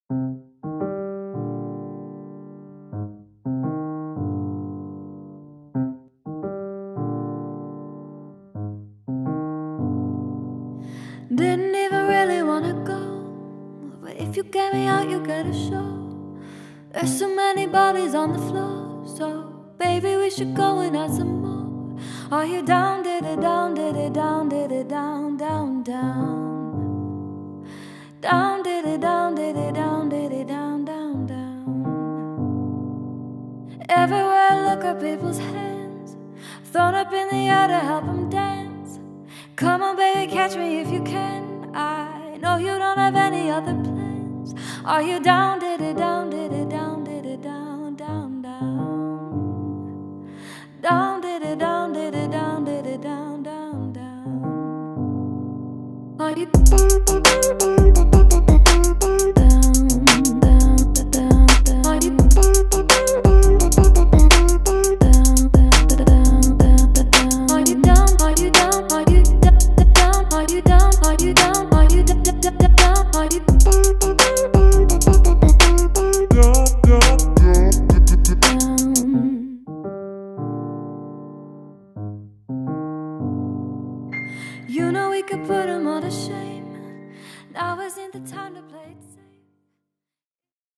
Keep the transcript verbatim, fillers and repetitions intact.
Didn't even really wanna go, but if you get me out, you get a show. There's so many bodies on the floor, so baby, we should go and add some more. Are you down, did it down, did it down, did it down, down, down? Down, did it down, did it down, did it down, down, down. Everywhere I look at people's hands, thrown up in the air to help them dance. Come on, baby, catch me if you can. I know you don't have any other plans. Are you down, did it down, did it down, did it down, down, down? Down, did it down, did it down, did it down, down, down? Are you down, down, down, down? Are you down, down, down? Are you down? Are you down? Are you down? Are you down? Are you down? Are you down? Are you You know we could put them all to shame. Now isn't the time to play it safe.